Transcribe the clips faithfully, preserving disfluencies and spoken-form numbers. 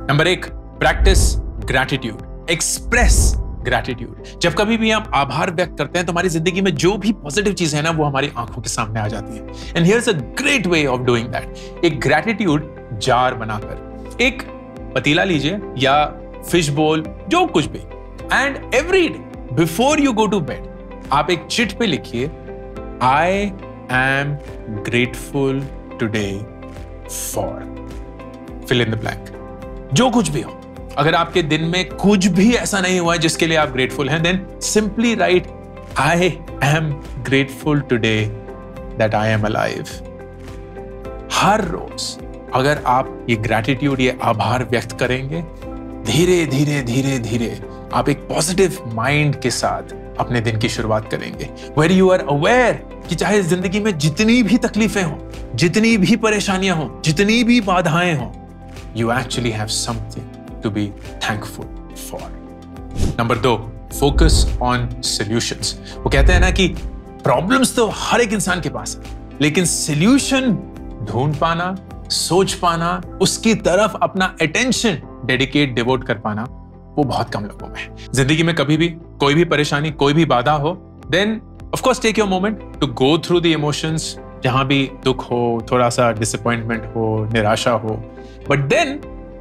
Number एक, practice gratitude, express gratitude. जब कभी भी आप आभार व्यक्त करते हैं तो हमारी जिंदगी में जो भी पॉजिटिव चीजें हैं ना वो हमारी आंखों के सामने आ जाती है। And here's a great way of doing that. एक ग्रैटिट्यूड जार बनाकर, एक पतीला लीजिए या फिश बोल, जो कुछ भी, and every day before you go to bed आप एक चिट पे लिखिए, I am grateful today for fill in the blank. जो कुछ भी हो, अगर आपके दिन में कुछ भी ऐसा नहीं हुआ है जिसके लिए आप ग्रेटफुल हैं, then simply write, I am grateful today that I am alive. हर रोज अगर आप ये ग्रैटिट्यूड, ये आभार व्यक्त करेंगे, धीरे धीरे धीरे धीरे आप एक पॉजिटिव माइंड के साथ अपने दिन की शुरुआत करेंगे, वेयर यू आर अवेयर कि चाहे जिंदगी में जितनी भी तकलीफें हों, जितनी भी परेशानियां हों, जितनी भी बाधाएं हों, you actually have something to be thankful for. Number दो, focus on solutions. वो कहते हैं ना कि प्रॉब्लम्स तो हर एक इंसान के पास है, लेकिन solution ढूंढ पाना, सोच पाना, उसकी तरफ अपना attention dedicate, devote कर पाना, वो बहुत कम लोगों में है। जिंदगी में कभी भी कोई भी परेशानी, कोई भी बाधा हो, then of course take your moment to go through the emotions. जहां भी दुख हो, थोड़ा सा डिसअपॉइंटमेंट हो, निराशा हो, बट देन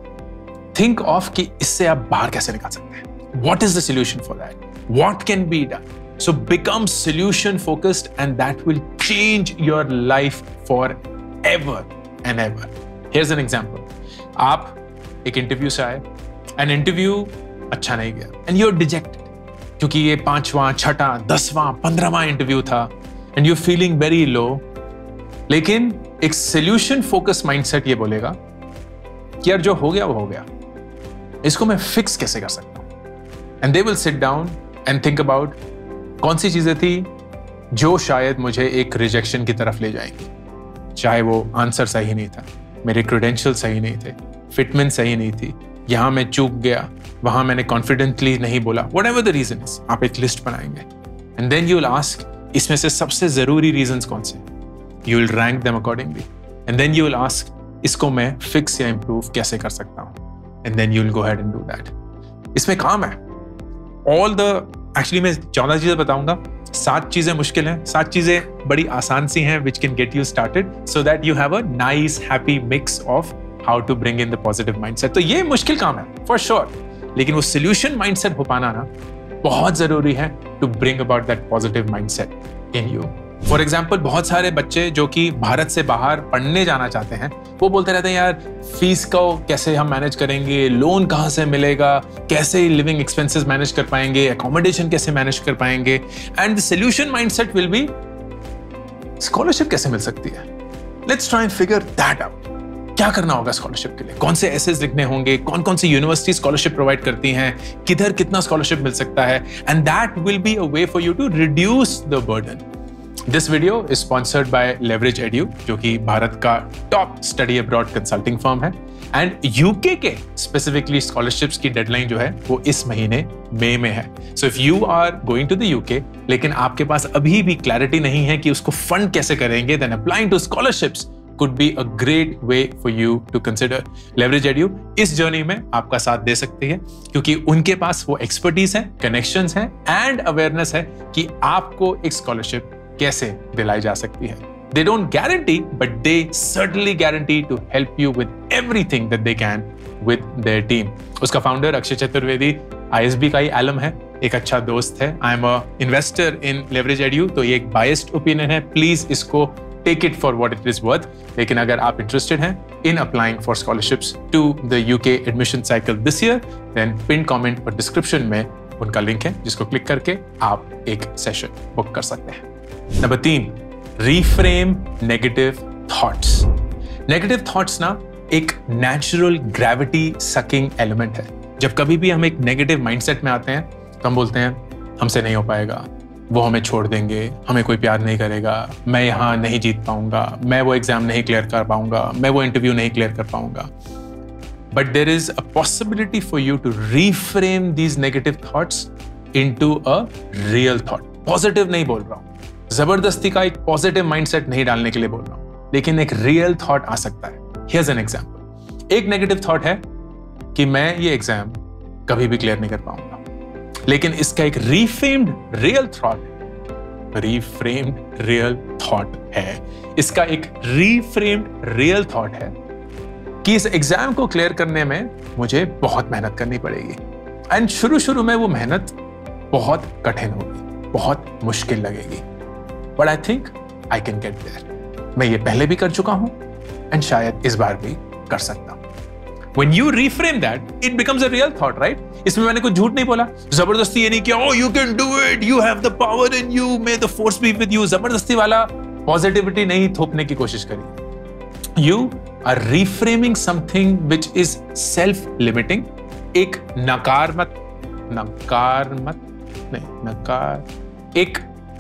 थिंक ऑफ कि इससे आप बाहर कैसे निकाल सकते हैं। What is the solution for that, what can be done. So become solution focused and that will change your life forever and ever. Here's an example, आप एक इंटरव्यू से आए एंड इंटरव्यू अच्छा नहीं गया एंड यू आर डिजेक्टेड, क्योंकि ये पांचवां, छठा, दसवां, पंद्रहवां इंटरव्यू था and you feeling very low. लेकिन एक सॉल्यूशन फोकस माइंडसेट ये बोलेगा कि यार जो हो गया वो हो गया, इसको मैं फिक्स कैसे कर सकता हूं। And they will sit down and think about कौन सी चीजें थी जो शायद मुझे एक रिजेक्शन की तरफ ले जाएंगी। चाहे वो आंसर सही नहीं था, मेरे क्रेडेंशियल सही नहीं थे, फिटमेंट सही नहीं थी, यहां मैं चूक गया, वहां मैंने कॉन्फिडेंटली नहीं बोला, whatever the reason is. आप एक लिस्ट बनाएंगे and then you will ask, इसमें से सबसे जरूरी रीजंस कौन से। You will rank them accordingly, and then you will ask, इसको मैं fix या improve कैसे कर सकता हूँ, and then you will go ahead and do that. इसमें काम है। All the, actually मैं चौदह चीजें बताऊंगा, सात चीजें मुश्किल हैं, सात चीजें बड़ी आसान सी हैं, which can get you started, so that you have a nice happy mix of how to bring in the positive mindset. तो ये मुश्किल काम है, for sure, लेकिन वो solution mindset हो पाना ना बहुत जरूरी है to bring about that positive mindset in you. For example, बहुत सारे बच्चे जो कि भारत से बाहर पढ़ने जाना चाहते हैं, वो बोलते रहते हैं यार फीस को कैसे हम मैनेज करेंगे, लोन कहाँ से मिलेगा, कैसे लिविंग एक्सपेंसेस मैनेज कर पाएंगे, अकोमोडेशन कैसे मैनेज कर पाएंगे। And the solution mindset will be, scholarship कैसे मिल सकती है, let's try and figure that out. क्या करना होगा स्कॉलरशिप के लिए, कौन से एसेज लिखने होंगे, कौन कौन सी यूनिवर्सिटी स्कॉलरशिप प्रोवाइड करती हैं, किधर कितना स्कॉलरशिप मिल सकता है। And that will be a way for you to reduce the burden. This video is sponsored by Leverage Edu, जो कि भारत का top study abroad consulting firm है। एंड यूके के स्पेसिफिकली स्कॉलरशिप्स की डेडलाइन जो है वो इस महीने मई में है। So if you are going to the UK लेकिन आपके पास अभी भी क्लैरिटी नहीं है कि उसको फंड कैसे करेंगे, then applying to scholarships could be a great way for you to consider. Leverage Edu इस जर्नी में आपका साथ दे सकती है, क्योंकि उनके पास वो एक्सपर्टीज है, कनेक्शंस हैं एंड अवेयरनेस है कि आपको एक स्कॉलरशिप कैसे दिलाई जा सकती है। They don't guarantee, but they certainly guarantee to help you with everything that they can with their team. उसका founder Akshay Chaturvedi I S B का ही एलम है, एक अच्छा दोस्त है। I am a investor in Leverage Edu, तो ये एक बायस्ड ओपिनियन है, प्लीज इसको take it for what it is worth. लेकिन अगर आप इंटरेस्टेड हैं in applying for scholarships to the UK admission cycle this year, then pin comment और डिस्क्रिप्शन में उनका लिंक है, जिसको क्लिक करके आप एक सेशन बुक कर सकते हैं। नंबर तीन, reframe negative thoughts. Negative thoughts ना एक नेचुरल ग्रेविटी सकिंग एलिमेंट है। जब कभी भी हम एक नेगेटिव माइंडसेट में आते हैं तो हम बोलते हैं हमसे नहीं हो पाएगा, वो हमें छोड़ देंगे, हमें कोई प्यार नहीं करेगा, मैं यहाँ नहीं जीत पाऊंगा, मैं वो एग्जाम नहीं क्लियर कर पाऊंगा, मैं वो इंटरव्यू नहीं क्लियर कर पाऊंगा। But there is a possibility for you to reframe these negative thoughts into a real thought. Positive नहीं बोल रहा हूं, जबरदस्ती का एक पॉजिटिव माइंडसेट नहीं डालने के लिए बोल रहा हूं, लेकिन एक रियल थॉट आ सकता है। Here's an example. एक नेगेटिव थॉट है कि मैं ये एग्जाम कभी भी क्लियर नहीं कर पाऊंगा, लेकिन इसका एक reframed real thought reframed real thought है इसका एक रीफ्रेम्ड रियल थॉट है कि इस एग्जाम को क्लियर करने में मुझे बहुत मेहनत करनी पड़ेगी। एंड शुरू शुरू में वो मेहनत बहुत कठिन होगी, बहुत मुश्किल लगेगी, but I think I can get there. मैं ये पहले भी कर चुका हूं एंड शायद इस बार भी कर सकता हूं। When you reframe that, it becomes a real thought, right? इसमें मैंने कुछ झूठ नहीं बोला, जबरदस्ती ये नहीं किया, oh you can do it, you have the power in you, may the force be with you, जबरदस्ती वाला पॉजिटिविटी नहीं थोपने की कोशिश करी। You are reframing something which is self-limiting, एक नकारमत नकारमत नहीं नकार एक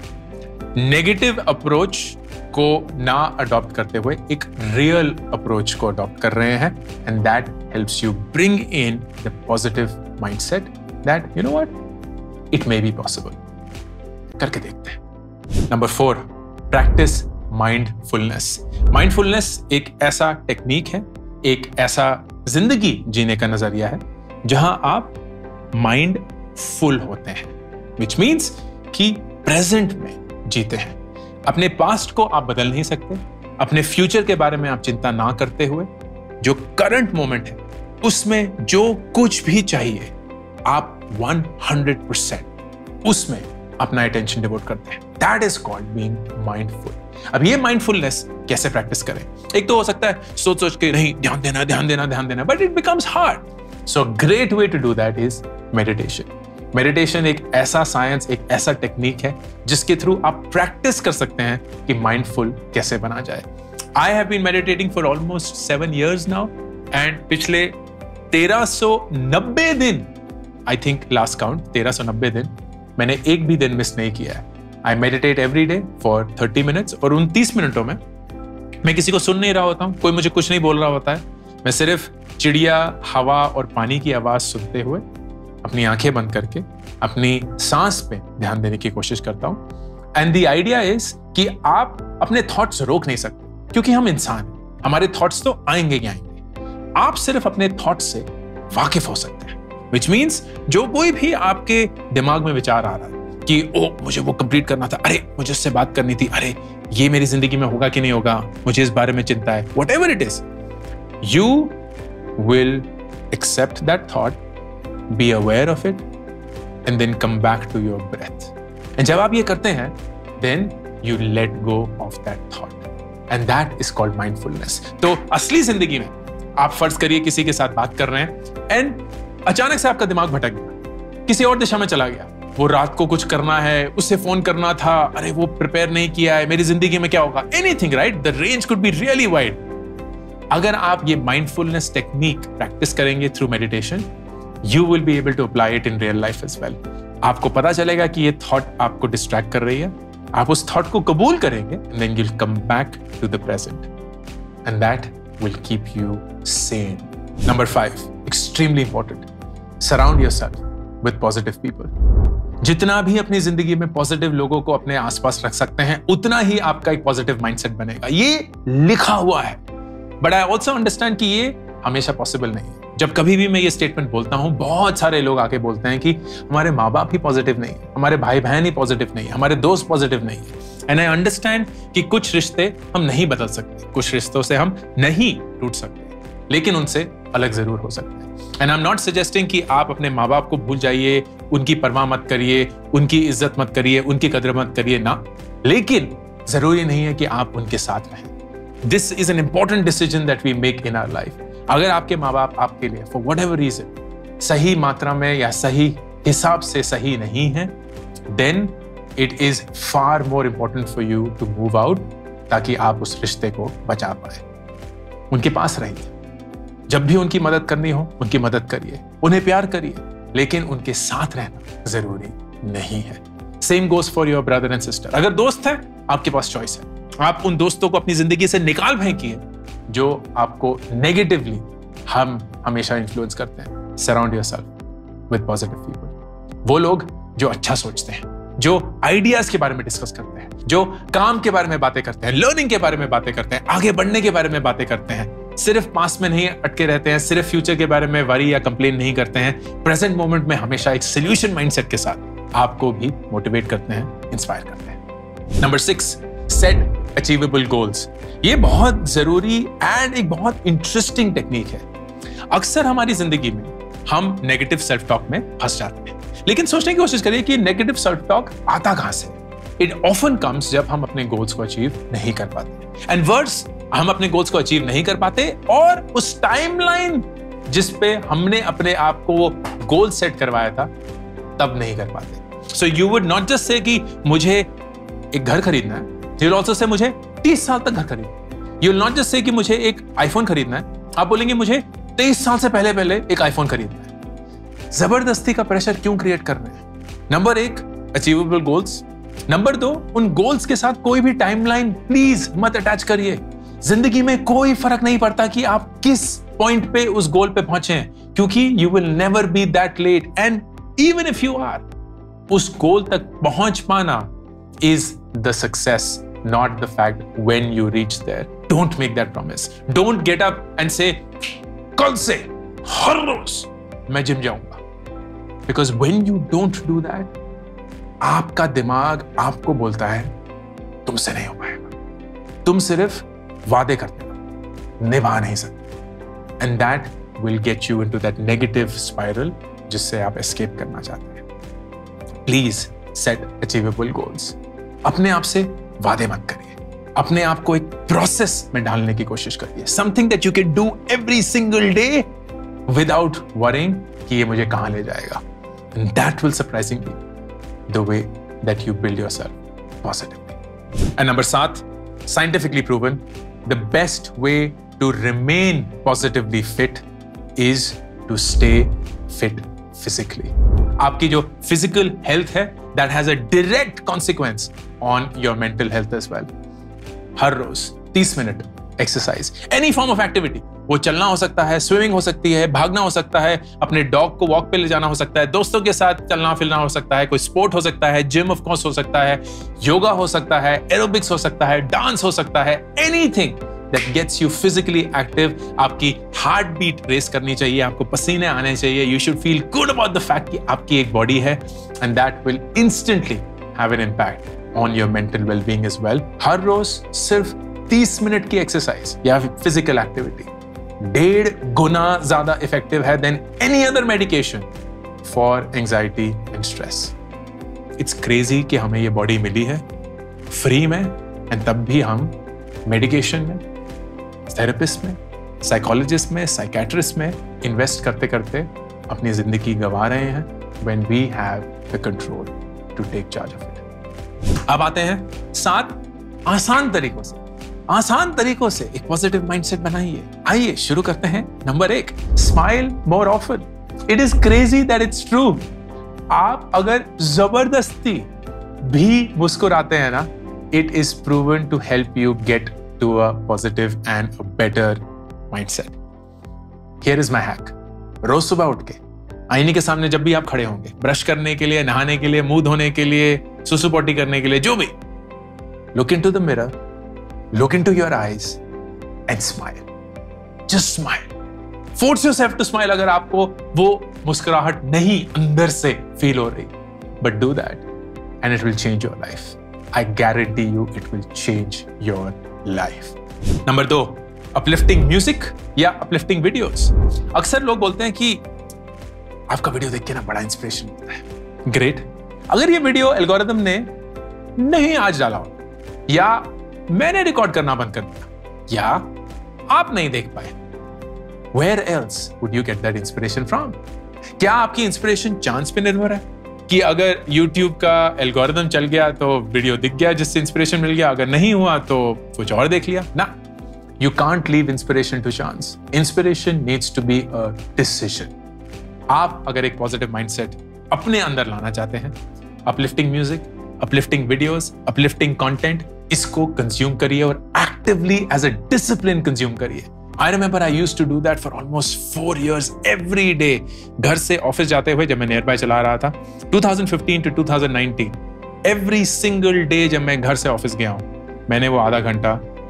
नेगेटिव अप्रोच को ना अडॉप्ट करते हुए एक रियल अप्रोच को अडॉप्ट कर रहे हैं, and that helps you bring in the positive mindset that you know what it may be possible. करके देखते हैं। Number four, practice mindfulness. Mindfulness एक ऐसा टेक्निक है, एक ऐसा जिंदगी जीने का नजरिया है जहां आप माइंडफुल होते हैं, विच मीन्स कि प्रेजेंट में जीते हैं। अपने पास्ट को आप बदल नहीं सकते, अपने फ्यूचर के बारे में आप चिंता ना करते हुए जो करंट मोमेंट है उसमें जो कुछ भी चाहिए आप हंड्रेड परसेंट उसमें अपना अटेंशन डिवोट करते हैं। That is called being mindful. अब ये माइंडफुलनेस कैसे प्रैक्टिस करें? एक तो हो सकता है सोच सोच के नहीं ध्यान देना ध्यान देना ध्यान देना, but it becomes hard. So great way to do that is meditation. Meditation एक ऐसा साइंस, एक ऐसा टेक्निक है जिसके थ्रू आप प्रैक्टिस कर सकते हैं कि माइंडफुल कैसे बना जाए। I have been meditating for almost seven years now, and पिछले तेरह सौ नब्बे दिन, आई थिंक लास्ट काउंट तेरह सौ नब्बे दिन, मैंने एक भी दिन मिस नहीं किया है। I meditate every day for thirty minutes, और उन तीस मिनटों में मैं किसी को सुन नहीं रहा होता हूं, कोई मुझे कुछ नहीं बोल रहा होता है, मैं सिर्फ चिड़िया, हवा और पानी की आवाज सुनते हुए अपनी आंखें बंद करके अपनी सांस पे ध्यान देने की कोशिश करता हूं। एंड द आइडिया इज कि आप अपने थॉट्स रोक नहीं सकते, क्योंकि हम इंसान हैं, हमारे थॉट्स तो आएंगे ही आएंगे। आप सिर्फ अपने थॉट्स से वाकिफ हो सकते हैं, विच मीन्स जो कोई भी आपके दिमाग में विचार आ रहा है कि ओ मुझे वो कंप्लीट करना था, अरे मुझे उससे बात करनी थी, अरे ये मेरी जिंदगी में होगा कि नहीं होगा, मुझे इस बारे में चिंता है, whatever it is, you will accept that thought, be aware of it, and then come back to your breath. And जब आप ये करते हैं, then you let go of that thought, and that is called mindfulness. तो असली जिंदगी में आप फर्ज करिए किसी के साथ बात कर रहे हैं एंड अचानक से आपका दिमाग भटक गया, किसी और दिशा में चला गया, वो रात को कुछ करना है, उससे फोन करना था, अरे वो प्रिपेयर नहीं किया है, मेरी जिंदगी में क्या होगा, anything, right? The range could be really wide. अगर आप ये माइंडफुलनेस टेक्निक प्रैक्टिस करेंगे through meditation, you will be able to apply it in real life as well. आपको पता चलेगा कि ये थॉट आपको डिस्ट्रैक्ट कर रही है, आप उस थॉट को कबूल करेंगे, and then you'll come back to the present, and that will keep you sane. Number five, extremely important. Surround yourself with positive people. जितना भी अपनी जिंदगी में पॉजिटिव लोगों को अपने आसपास रख सकते हैं, उतना ही आपका एक पॉजिटिव माइंडसेट बनेगा। ये लिखा हुआ है, बट आई ऑल्सो अंडरस्टैंड कि ये हमेशा पॉसिबल नहीं है। जब कभी भी मैं ये स्टेटमेंट बोलता हूं, बहुत सारे लोग आके बोलते हैं कि हमारे माँ बाप ही पॉजिटिव नहीं है, हमारे भाई बहन ही पॉजिटिव नहीं है, हमारे दोस्त पॉजिटिव नहीं है। एंड आई अंडरस्टैंड कि कुछ रिश्ते हम नहीं बदल सकते, कुछ रिश्तों से हम नहीं टूट सकते, लेकिन उनसे अलग जरूर हो सकते हैं। And I am not suggesting कि आप अपने माँ बाप को भूल जाइए, उनकी परवाह मत करिए, उनकी इज्जत मत करिए, उनकी कदर मत करिए, ना, लेकिन जरूरी नहीं है कि आप उनके साथ रहें। This is an important decision that we make in our life. अगर आपके माँ बाप आपके लिए फॉर वट एवर रीजन सही मात्रा में या सही हिसाब से सही नहीं है, then it is far more important for you to move out, ताकि आप उस रिश्ते को बचा पाए। उनके पास रहिए, जब भी उनकी मदद करनी हो उनकी मदद करिए, उन्हें प्यार करिए, लेकिन उनके साथ रहना जरूरी नहीं है। Same goes for your brother and sister. अगर दोस्त है, आपके पास चॉइस है, आप उन दोस्तों को अपनी जिंदगी से निकाल फेंकिए जो आपको नेगेटिवली हम हमेशा इन्फ्लुएंस करते हैं। Surround yourself with positive people. वो लोग जो अच्छा सोचते हैं, जो आइडियाज के बारे में डिस्कस करते हैं, जो काम के बारे में बातें करते हैं, लर्निंग के बारे में बातें करते हैं, आगे बढ़ने के बारे में बातें करते हैं, सिर्फ पास्ट में नहीं अटके रहते हैं, सिर्फ फ्यूचर के बारे में वरी या कंप्लेन नहीं करते हैं, प्रेजेंट मोमेंट में हमेशा एक सोल्यूशन माइंडसेट के साथ आपको भी मोटिवेट करते हैं, इंस्पायर करते हैं। Number six, set achievable goals. ये बहुत जरूरी एंड एक बहुत इंटरेस्टिंग टेक्निक है। अक्सर हमारी जिंदगी में हम नेगेटिव सेल्फ टॉक में फंस जाते हैं, लेकिन सोचने की कोशिश करिए कि नेगेटिव सेल्फ टॉक आता कहां से? इट ऑफन कम्स जब हम अपने गोल्स को अचीव नहीं कर पाते। एंड वर्ड्स, हम अपने गोल्स को अचीव नहीं कर पाते और उस टाइमलाइन जिस पे हमने अपने आप को वो गोल सेट करवाया था तब नहीं कर पाते। So you would not just say कि मुझे एक घर खरीदना है, यू विल आल्सो से मुझे तीस साल तक घर खरीदना। You will not just say कि मुझे एक आईफोन खरीदना है, आप बोलेंगे मुझे तेईस साल से पहले पहले एक आईफोन खरीदना है। जबरदस्ती का प्रेशर क्यों क्रिएट कर रहे हैं? नंबर एक, अचीवेबल गोल्स। नंबर दो, उन गोल्स के साथ कोई भी टाइमलाइन प्लीज मत अटैच करिए। जिंदगी में कोई फर्क नहीं पड़ता कि आप किस पॉइंट पे उस गोल पे पहुंचे हैं, क्योंकि you will never be that late. And even if you are, उस गोल तक पहुंच पाना is the success, not the fact when you reach there. Don't make that promise. Don't get up and say, कल से हर रोज मैं gym जाऊंगा. Because when you don't do that, आपका दिमाग आपको बोलता है तुमसे नहीं हो पाएगा, तुम सिर्फ वादे करते हो, निभा नहीं सकते. And that will get you into that negative spiral जिससे आप escape करना चाहते हैं. Please set achievable goals. अपने आप से वादे मत करिए, अपने आप को एक प्रोसेस में डालने की कोशिश करिए. Something that you can do every single day without worrying कि ये मुझे कहां ले जाएगा. And that will surprisingly the way that you build yourself positively. And number सात, scientifically proven the best way to remain positively fit is to stay fit physically. आपकी जो physical health है, that has a direct consequence on your mental health as well. हर रोज तीस minute exercise, any form of activity, वो चलना हो सकता है, स्विमिंग हो सकती है, भागना हो सकता है, अपने डॉग को वॉक पे ले जाना हो सकता है, दोस्तों के साथ चलना फिरना हो सकता है, कोई स्पोर्ट हो सकता है, जिम ऑफ कोर्स हो सकता है, योगा हो सकता है, एरोबिक्स हो सकता है, डांस हो सकता है, anything that gets you physically active. आपकी हार्ट बीट रेस करनी चाहिए, आपको पसीने आने चाहिए. You should feel good about the fact कि आपकी एक बॉडी है, and that will instantly have an impact on your mental well-being as well. हर रोज सिर्फ तीस मिनट की एक्सरसाइज या फिजिकल एक्टिविटी डेढ़ गुना ज्यादा इफेक्टिव है than any other medication for anxiety and stress. It's crazy कि हमें ये बॉडी मिली है फ्री में, and तब भी हम मेडिकेशन में, थेरेपिस्ट में, साइकोलॉजिस्ट में, साइकेट्रिस्ट में इन्वेस्ट करते करते अपनी जिंदगी गंवा रहे हैं when we have the control to take charge of it. अब आते हैं सात आसान तरीकों से, आसान तरीकों से एक पॉजिटिव माइंडसेट बनाइए. आइए शुरू करते हैं. नंबर एक, smile more often. It is crazy that it's true. आप अगर जबरदस्ती भी मुस्कुराते हैं ना, it is proven to help you get to a positive and a better mindset. Here is my hack. रोज सुबह उठ के आईने के सामने जब भी आप खड़े होंगे, ब्रश करने के लिए, नहाने के लिए, मुंह धोने के लिए, सुसु पोटी करने के लिए, जो भी, look into the mirror, look into your eyes and smile. Just smile. Force yourself to smile अगर आपको वो मुस्कुराहट नहीं अंदर से फील हो रही. But do that and it will change your life. I guarantee you it will change your life. Number दो, uplifting music या uplifting videos. अक्सर लोग बोलते हैं कि आपका वीडियो देख के ना बड़ा इंस्पिरेशन मिलता है. ग्रेट. अगर ये वीडियो एल्गोरिथम ने नहीं आज डाला हो, या मैंने रिकॉर्ड करना बंद कर दिया, या आप नहीं देख पाए, where else would you get that inspiration from? क्या आपकी इंस्पिरेशन चांस पे निर्भर है कि अगर YouTube का एल्गोरिथम चल गया तो वीडियो दिख गया जिससे इंस्पिरेशन मिल गया, अगर नहीं हुआ तो कुछ और देख लिया? ना, you can't leave inspiration to chance. Inspiration needs to be a decision. आप अगर एक पॉजिटिव माइंडसेट अपने अंदर लाना चाहते हैं, uplifting music, uplifting videos, uplifting content, इसको कंज्यूम करिए और actively as a discipline consume करिए. I remember I used to do that for almost four years every day. घर से ऑफिस जाते हुए जब मैं नियर बाय चला रहा था, twenty fifteen to twenty nineteen, every single day जब मैं घर से ऑफिस गया हूं, मैंने वो आधा घंटा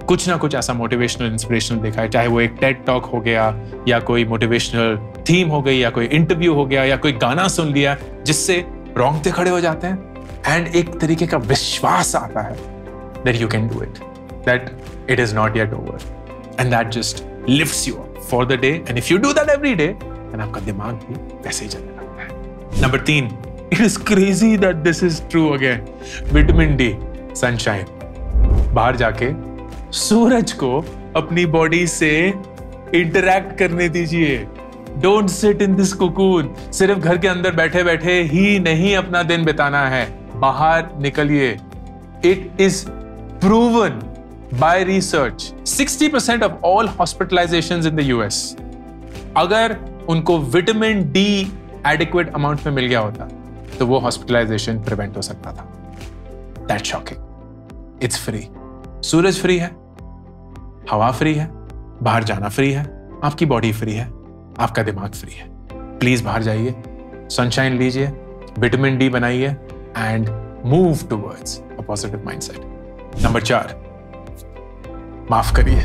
कुछ ना कुछ ऐसा मोटिवेशनल इंस्पिरेशनल देखा है, चाहे वो एक टेड टॉक हो गया या कोई मोटिवेशनल थीम हो गई या कोई इंटरव्यू हो गया या कोई गाना सुन लिया जिससे रोंगटे खड़े हो जाते हैं एंड एक तरीके का विश्वास आता है that you can do it, that it is not yet over, and that just lifts you up for the day. And if you do that every day, then आपका दिमाग भी वैसे ही चलने लगता है. नंबर तीन, it is crazy that this is true again. Vitamin D, sunshine. बाहर जाके सूरज को अपनी बॉडी से इंटरैक्ट करने दीजिए. Don't sit in this cocoon. सिर्फ घर के अंदर बैठे बैठे ही नहीं अपना दिन बिताना है, बाहर निकलिए. It is proven by research, sixty percent of all hospitalizations in the U S, अगर उनको विटामिन डी adequate amount में मिल गया होता तो वो hospitalization prevent हो सकता था. That's shocking. It's free. Suraj free है, हवा फ्री है, बाहर जाना फ्री है, आपकी बॉडी फ्री है, आपका दिमाग फ्री है. प्लीज बाहर जाइए, सनशाइन लीजिए, विटामिन डी बनाइए and move towards a positive mindset. Number चार, माफ करिए.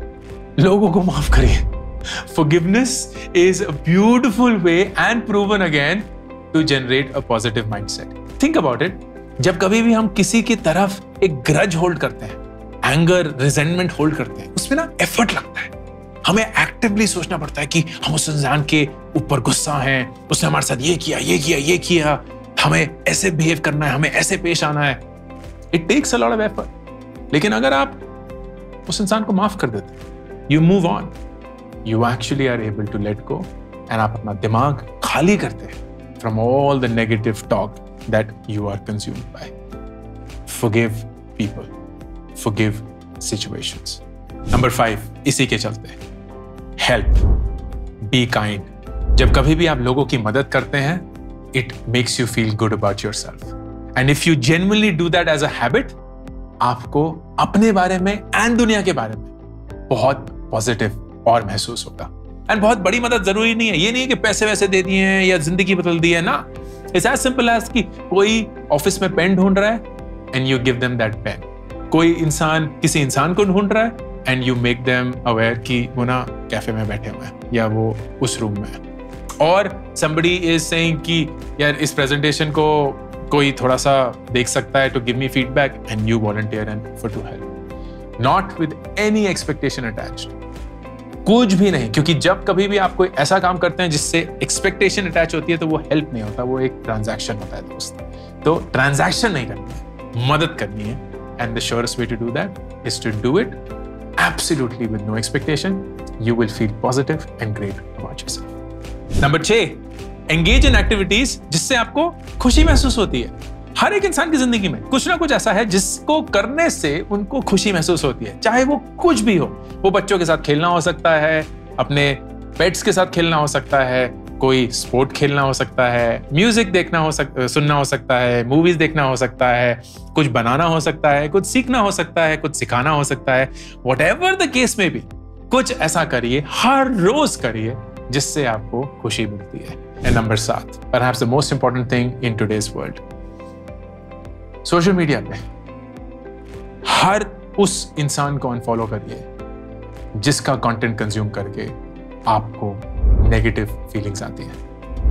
लोगों को माफ करिए. Forgiveness is a beautiful way and proven again to generate a positive mindset. Think about it. जब कभी भी हम किसी की तरफ एक ग्रज होल्ड करते हैं, एंगर, रिजेंटमेंट होल्ड करते हैं, उसमें ना एफर्ट लगता है. हमें एक्टिवली सोचना पड़ता है कि हम उस इंसान के ऊपर गुस्सा हैं, उसने हमारे साथ ये किया, ये किया, ये किया, हमें ऐसे बिहेव करना है, हमें ऐसे पेश आना है. It takes a lot of effort. लेकिन अगर आप उस इंसान को माफ कर देते हैं, you move on, you actually are able to let go and आप अपना दिमाग खाली करते हैं from all the negative talk that you are consumed by. Forgive people, forgive situations. Number five, इसी के चलते, हेल्प, बी काइंड. जब कभी भी आप लोगों की मदद करते हैं, it makes you feel good about yourself and if you genuinely do that as a habit, आपको अपने बारे में एंड दुनिया के बारे में बहुत पॉजिटिव और महसूस होगा. एंड बहुत बड़ी मदद जरूरी नहीं है. ये नहीं है कि पैसे वैसे दे दिए हैं या जिंदगी बदल दी है ना. इट्स एज सिंपल एज कि कोई ऑफिस में पेन ढूंढ रहा है and you give them that pen. कोई इंसान किसी इंसान को ढूंढ रहा है and you make them aware कि वो ना कैफे में बैठे हुए हैं या वो उस रूम में है. और somebody is saying कि यार इस प्रेजेंटेशन को कोई थोड़ा सा देख सकता है, to give me feedback, and you volunteer and offer to help, not with any expectation attached. कुछ भी नहीं, क्योंकि जब कभी भी आप कोई ऐसा काम करते हैं जिससे एक्सपेक्टेशन अटैच होती है तो वो हेल्प नहीं होता, वो एक ट्रांजैक्शन होता है दोस्त. तो ट्रांजैक्शन नहीं करनी है, मदद करनी है. And the surest way to do that is to do it absolutely with no expectation. You will feel positive and great about yourself. Number छह, एंगेज इन एक्टिविटीज जिससे आपको खुशी महसूस होती है. हर एक इंसान की जिंदगी में कुछ ना कुछ ऐसा है जिसको करने से उनको खुशी महसूस होती है, चाहे वो कुछ भी हो. वो बच्चों के साथ खेलना हो सकता है, अपने पेट्स के साथ खेलना हो सकता है, कोई स्पोर्ट खेलना हो सकता है, म्यूजिक देखना हो सक, सुनना हो सकता है, मूवीज देखना हो सकता है, कुछ बनाना हो सकता है, कुछ सीखना हो सकता है, कुछ सिखाना हो सकता है. व्हाटएवर द केस में भी कुछ ऐसा करिए, हर रोज करिए जिससे आपको खुशी मिलती है. एंड नंबर सात, perhaps the most important thing in today's world, social media पे हर उस इंसान को अनफॉलो करिए जिसका कंटेंट कंज्यूम करके आपको नेगेटिव फीलिंग्स आती है.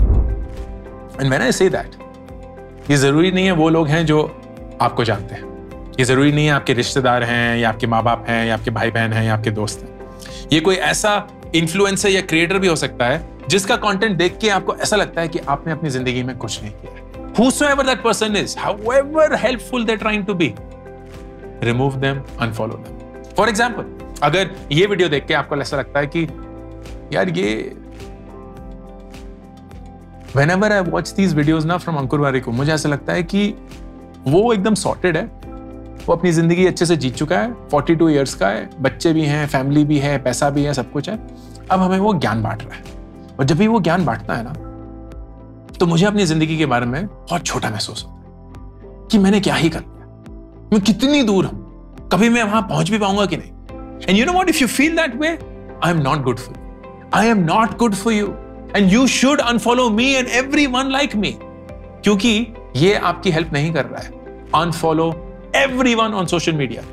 And when I say that, ये जरूरी नहीं है वो लोग हैं जो आपको जानते हैं, ये जरूरी नहीं है आपके रिश्तेदार हैं या आपके माँ बाप हैं या आपके भाई बहन हैं या आपके दोस्त हैं. ये कोई ऐसा इन्फ्लुएंसर या क्रिएटर भी हो सकता है जिसका कंटेंट देख के आपको ऐसा लगता है कि आपने अपनी जिंदगी में कुछ नहीं किया. Whosoever that person is, however helpful they're trying to be, remove them, unfollow them. For example, अगर ये वीडियो देख के आपको ऐसा लगता है कि यार ये whenever I watch these videos ना from अंकुर वारिक, मुझे ऐसा लगता है कि वो एकदम sorted है, वो अपनी जिंदगी अच्छे से जीत चुका है, बयालीस इयर्स का है, बच्चे भी हैं, फैमिली भी है, पैसा भी है, सब कुछ है. अब हमें वो ज्ञान बांट रहा है, और जब भी वो ज्ञान बांटता है ना, तो मुझे अपनी जिंदगी के बारे में बहुत छोटा महसूस होता है कि मैंने क्या ही कर लिया, मैं कितनी दूर हूं, कभी मैं वहां पहुंच भी पाऊंगा कि नहीं. And you know what, if you feel that way, I am not good for you, I am not good for you, and you should unfollow me and everyone like me, क्योंकि ये आपकी हेल्प नहीं कर रहा है. Unfollow everyone on social media.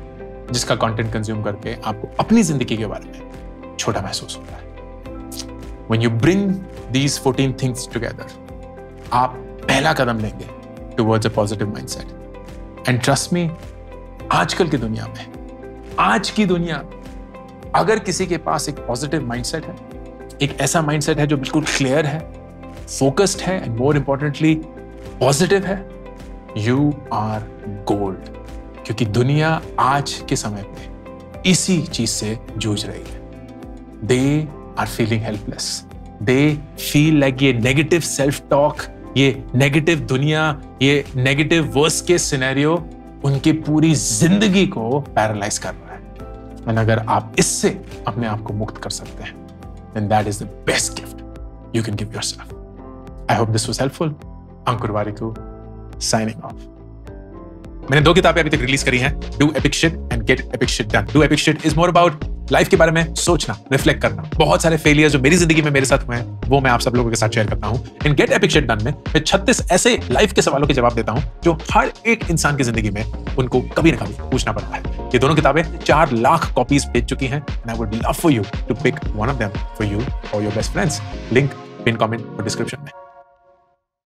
जिसका content consume करके आपको अपनी जिंदगी के बारे में छोटा महसूस होता है। When you bring these fourteen things together, आप पहला कदम लेंगे towards a positive mindset. And trust me, आजकल की दुनिया में, आज की दुनिया में, अगर किसी के पास एक पॉजिटिव माइंडसेट है, एक ऐसा माइंडसेट है जो बिल्कुल क्लियर है, फोकस्ड है एंड मोर इंपॉर्टेंटली पॉजिटिव है, यू आर गोल्ड। क्योंकि दुनिया आज के समय पे इसी चीज से जूझ रही है। They are feeling helpless, they feel like ये नेगेटिव सेल्फ टॉक, ये नेगेटिव दुनिया, ये नेगेटिव वर्स्ट केस सिनेरियो उनकी पूरी जिंदगी को पैरालाइज कर रहा है। और अगर आप इससे अपने आप को मुक्त कर सकते हैं, then that is the best gift you can give yourself. I hope this was helpful. Ankur Warikoo signing off. मैंने दो किताबें अभी तक रिलीज करी हैं, do epic shit and get epic shit done. Do epic shit is more about life के बारे में सोचना, रिफ्लेक्ट करना। बहुत सारे फेलियर जो मेरी जिंदगी में मेरे साथ हुए हैं वो मैं आप सब लोगों के साथ शेयर करता हूं। इन गेट एपिक शिट डन में मैं छत्तीस ऐसे लाइफ के सवालों के जवाब देता हूं जो हर एक इंसान की जिंदगी में उनको कभी ना कभी पूछना पड़ता है। ये दोनों किताबें चार लाख कॉपीज बेच चुकी हैं and I would love for you to pick one of them for you or your best friends. Link pin comment और डिस्क्रिप्शन में।